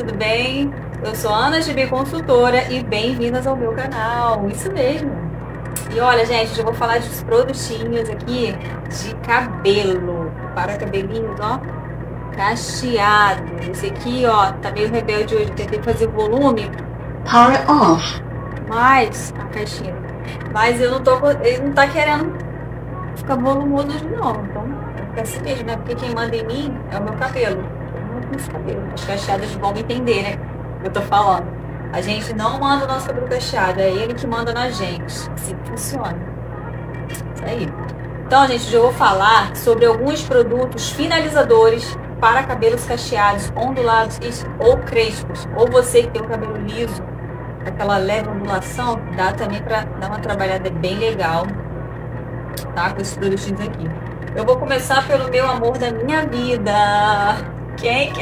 tudo bem? Eu sou Ana GB Consultora e bem-vindas ao meu canal, isso mesmo. E olha, gente, eu vou falar de produtinhos aqui de cabelo, para cabelinhos, ó, cacheado. Esse aqui, ó, tá meio rebelde hoje, tentei fazer volume. Power off. Mas, a caixinha, mas ele não tá querendo ficar volumoso hoje não, então é assim mesmo, né? Porque quem manda em mim é o meu cabelo. Eu não tenho esse cabelo. As cacheadas vão me entender, né? Eu tô falando. A gente não manda o nosso cabelo cacheado, é ele que manda na gente. Assim que funciona. Isso aí. Então, gente, hoje eu vou falar sobre alguns produtos finalizadores para cabelos cacheados, ondulados ou crespos. Ou você que tem o cabelo liso, aquela leve ondulação, dá também para dar uma trabalhada bem legal, tá? Com esses produtinhos aqui. Eu vou começar pelo meu amor da minha vida. Quem?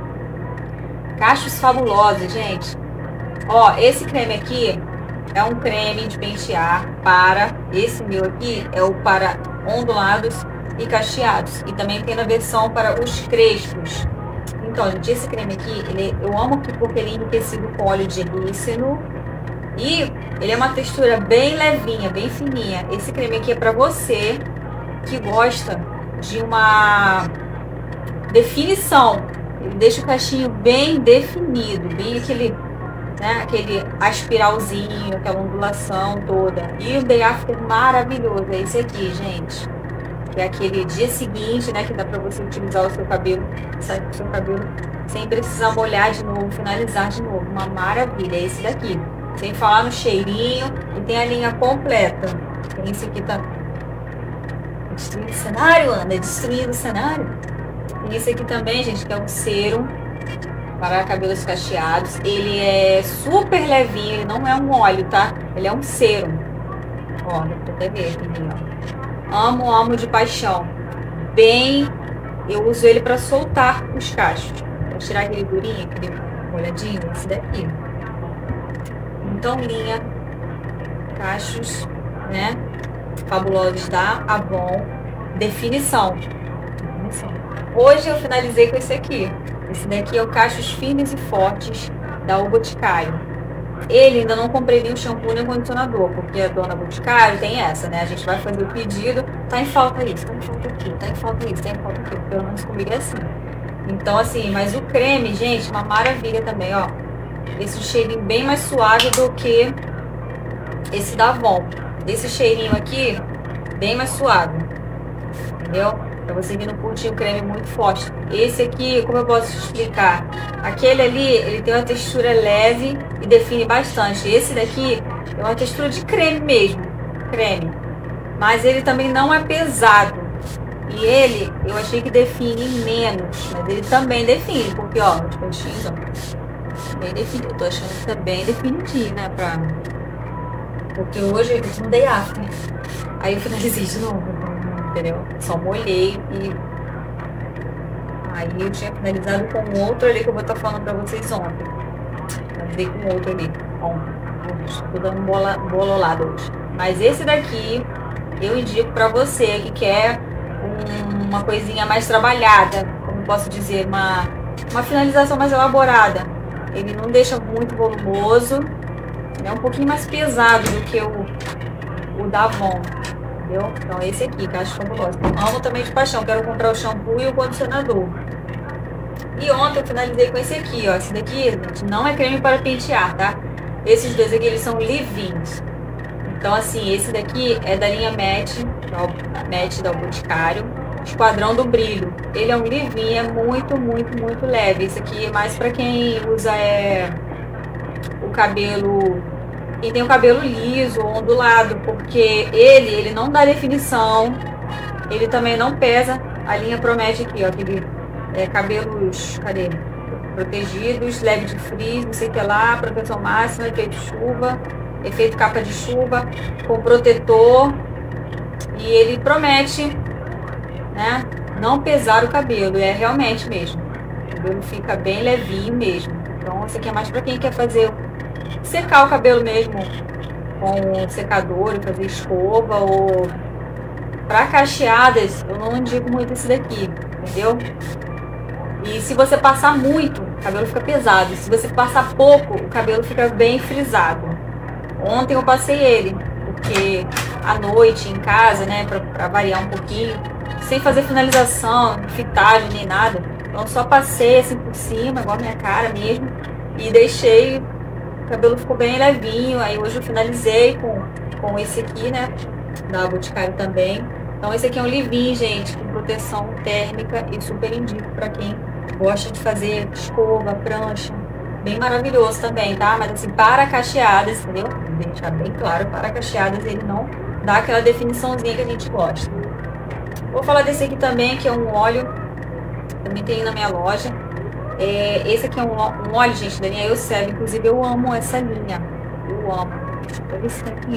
Cachos Fabulosos, gente. Ó, esse creme aqui é um creme de pentear para... Esse meu aqui é o para ondulados e cacheados. E também tem na versão para os crespos. Então, gente, esse creme aqui, eu amo porque ele é enriquecido com óleo de rícino. E ele é uma textura bem levinha, bem fininha. Esse creme aqui é para você que gosta de uma definição. Ele deixa o cachinho bem definido, bem aquele, né, aquele aspiralzinho, aquela ondulação toda. E o Day After maravilhoso, é esse aqui, gente. Que é aquele dia seguinte, né, que dá pra você utilizar o seu cabelo, sair com o seu cabelo sem precisar molhar de novo, finalizar de novo. Uma maravilha, é esse daqui. Sem falar no cheirinho, e tem a linha completa. Tem esse aqui, tá destruindo o cenário, Ana, destruindo o cenário. Tem esse aqui também, gente, que é um sérum para cabelos cacheados. Ele é super levinho, ele não é um óleo, tá? Ele é um sérum. Ó, dá pra até ver aqui, ó. Amo de paixão. Bem, eu uso ele para soltar os cachos. Pra tirar aquele durinho, aquele molhadinho, esse daqui. Então, linha Cachos, né? Fabulosos da Avon. Definição. Hoje eu finalizei com esse aqui. Esse daqui é o Cachos Firmes e Fortes da O Boticário. Ele ainda não comprei nem o shampoo nem o condicionador, porque a dona Boticário tem essa, né? A gente vai fazer o pedido, tá em falta isso, tá em falta aquilo, tá em falta isso, tá em falta aquilo. Pelo menos comigo é assim. Então, assim, mas o creme, gente, uma maravilha também, ó. Esse cheirinho bem mais suave do que esse da Avon. Esse cheirinho aqui, bem mais suave. Entendeu? Pra você que não curte um creme muito forte. Esse aqui, como eu posso te explicar? Aquele ali, ele tem uma textura leve e define bastante. Esse daqui é uma textura de creme mesmo. Creme. Mas ele também não é pesado. E ele, eu achei que define menos. Mas ele também define. Porque, ó, os pontinhos, ó. Bem definido. Eu tô achando que tá bem definidinho, né? Porque hoje eu não dei after. Aí eu finalizei de novo. Entendeu? Só molhei e aí eu tinha finalizado com outro ali que eu vou estar falando pra vocês ontem. Finalizei com outro ali ontem. Tô dando bololada hoje. Mas esse daqui eu indico pra você que quer uma coisinha mais trabalhada, como posso dizer, uma finalização mais elaborada. Ele não deixa muito volumoso, é um pouquinho mais pesado do que o da Avon. Entendeu? Então esse aqui, Cachos Fabulosos. Amo também de paixão, quero comprar o shampoo e o condicionador. E ontem eu finalizei com esse aqui, ó. Esse daqui, gente, não é creme para pentear, tá? Esses dois aqui, eles são leave-ins. Então, assim, esse daqui é da linha Matte da O Boticário, Esquadrão do Brilho. Ele é um leave-in, é muito leve. Esse aqui é mais para quem usa o cabelo... Quem tem o cabelo liso, ondulado, porque ele não dá definição, ele também não pesa. A linha promete aqui, ó, aquele cabelos, cadê? Protegidos, leve de frizz, não sei o que lá, proteção máxima, efeito chuva, efeito capa de chuva, com protetor. E ele promete, né, não pesar o cabelo, é realmente mesmo. O cabelo fica bem levinho mesmo. Então, esse aqui é mais para quem quer fazer... secar o cabelo mesmo com secador, fazer escova, ou para cacheadas eu não indico muito esse daqui, entendeu? E se você passar muito, cabelo fica pesado. Se você passar pouco, o cabelo fica bem frisado. Ontem eu passei ele, porque à noite em casa, né, pra variar um pouquinho, sem fazer finalização, fitagem nem nada. Então só passei assim por cima, igual a minha cara mesmo, e deixei, o cabelo ficou bem levinho. Aí hoje eu finalizei com esse aqui, né, da Boticário também. Então esse aqui é um leave-in, gente, com proteção térmica, e super indico para quem gosta de fazer escova, prancha. Bem maravilhoso também, tá? Mas assim, para cacheadas, entendeu? Vou deixar bem claro, para cacheadas ele não dá aquela definiçãozinha que a gente gosta. Vou falar desse aqui também, que é um óleo, também tem na minha loja. Esse aqui é um óleo, gente, da linha Elseve. Inclusive eu amo essa linha, eu amo. Deixa eu ver se tem aqui,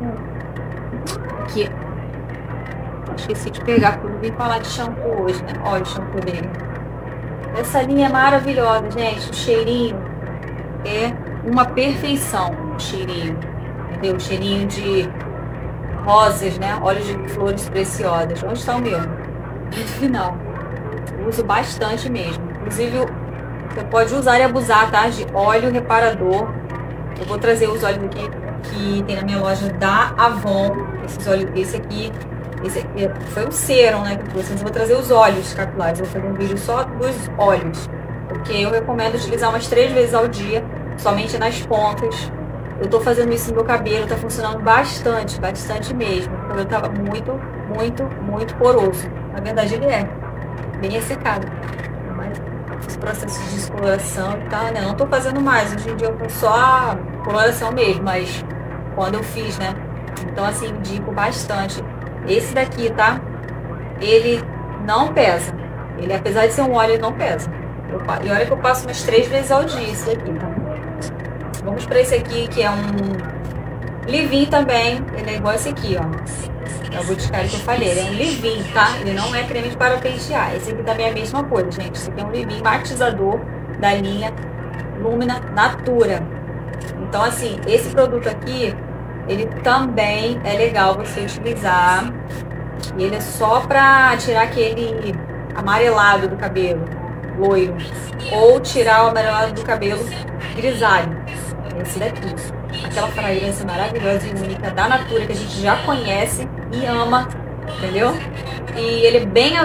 aqui. Esqueci de pegar, porque eu não vim falar de shampoo hoje, né? Olha o shampoo dele. Essa linha é maravilhosa, gente. O cheirinho é uma perfeição. O cheirinho, entendeu? O cheirinho de rosas, né? Óleos de flores preciosas. Onde está o meu? No final. Eu uso bastante mesmo. Inclusive, você pode usar e abusar, tá? De óleo reparador. Eu vou trazer os óleos aqui que tem na minha loja da Avon. Esses óleos, esse aqui foi o sérum, né, que eu trouxe. Eu vou trazer os óleos capilares. Eu vou fazer um vídeo só dos óleos, porque eu recomendo utilizar umas 3 vezes ao dia, somente nas pontas. Eu tô fazendo isso no meu cabelo, tá funcionando bastante, bastante mesmo. O cabelo tava muito poroso. Na verdade ele é bem ressecado. Mas fiz processo de descoloração e tal, né? Não tô fazendo mais. Hoje em dia eu faço só a coloração mesmo, mas quando eu fiz, né? Então assim, indico bastante. Esse daqui, tá? Ele não pesa. Ele, apesar de ser um óleo, ele não pesa. E olha que eu passo umas 3 vezes ao dia esse daqui, tá? Vamos para esse aqui, que é um leave-in também. Ele é igual esse aqui, ó. É o Boticário que eu falei. Ele é um leave-in, tá? Ele não é creme para pentear. Esse aqui também é a mesma coisa, gente. Esse aqui é um leave-in matizador da linha Lumina Natura. Então, assim, esse produto aqui, ele também é legal você utilizar. E ele é só pra tirar aquele amarelado do cabelo, loiro. Ou tirar o amarelado do cabelo grisalho. Esse daqui. Aquela fragrância maravilhosa e única da Natura, que a gente já conhece e ama, entendeu? E ele é bem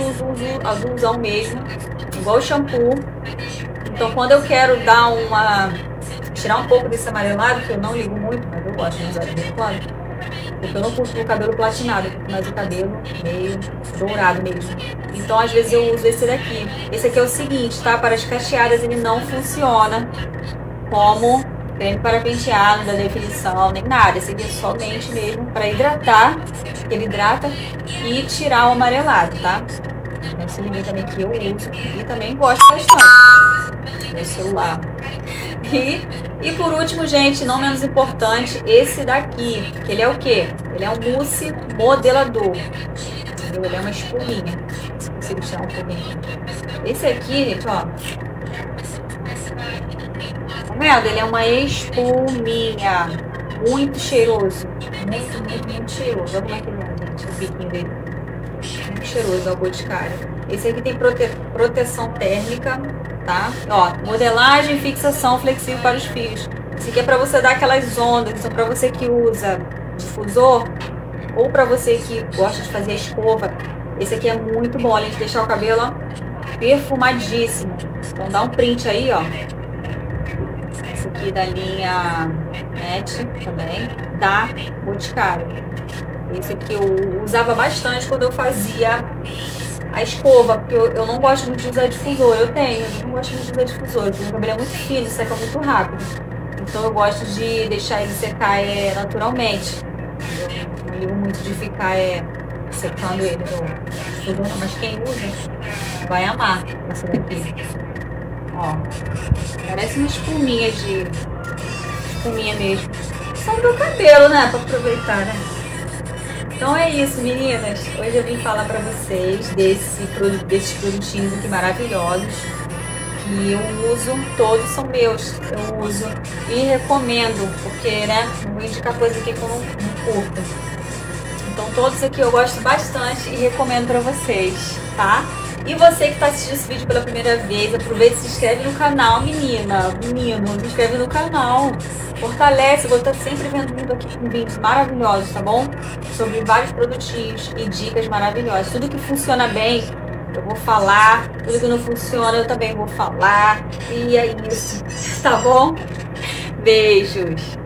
azulzão mesmo. Igual o shampoo. Então quando eu quero dar tirar um pouco desse amarelado, que eu não ligo muito, mas eu gosto de usar de vez em quando, porque eu não curto o cabelo platinado, mas o cabelo meio dourado mesmo. Então às vezes eu uso esse daqui. Esse aqui é o seguinte, tá? Para as cacheadas ele não funciona como creme para pentear, não dá definição nem nada. Esse aqui é somente mesmo para hidratar, ele hidrata e tirar o amarelado, tá? Esse linha também que eu uso e também gosto bastante. Meu celular. E por último, gente, não menos importante, esse daqui, que ele é o quê? Ele é um mousse modelador, entendeu? Ele é uma espuminha. Se consigo tirar um pouquinho. Esse aqui, gente, ó. Tá vendo? Ele é uma espuminha. Muito cheiroso. Muito cheiroso. Olha como é que ele é, gente, o biquinho dele. Muito cheiroso, é o Boticário. Esse aqui tem proteção térmica, tá? Ó, modelagem e fixação flexível para os fios. Esse aqui é para você dar aquelas ondas, então para você que usa difusor ou para você que gosta de fazer escova, esse aqui é muito bom, além de deixar o cabelo, ó, perfumadíssimo. Então dá um print aí, ó. Esse aqui da linha Net também, da Boticário. Esse aqui eu usava bastante quando eu fazia a escova, porque eu não gosto muito de usar difusor. Eu não gosto muito de usar difusor, porque o cabelo é muito fino, seca muito rápido. Então eu gosto de deixar ele secar naturalmente. Eu não ligo muito de ficar secando ele no difusor, não. Mas quem usa vai amar essa daqui. Ó, parece uma espuminha mesmo. Só do cabelo, né? Pra aproveitar, né? Então é isso, meninas. Hoje eu vim falar pra vocês desses produtinhos aqui maravilhosos que eu uso, todos são meus. Eu uso e recomendo, porque, né, não vou indicar coisa aqui que eu não curto. Então todos aqui eu gosto bastante e recomendo pra vocês, tá? E você que está assistindo esse vídeo pela primeira vez, aproveita e se inscreve no canal, menina, menino, se inscreve no canal. Fortalece, eu vou estar sempre vindo aqui com vídeos maravilhosos, tá bom? Sobre vários produtinhos e dicas maravilhosas. Tudo que funciona bem, eu vou falar. Tudo que não funciona, eu também vou falar. E é isso, tá bom? Beijos!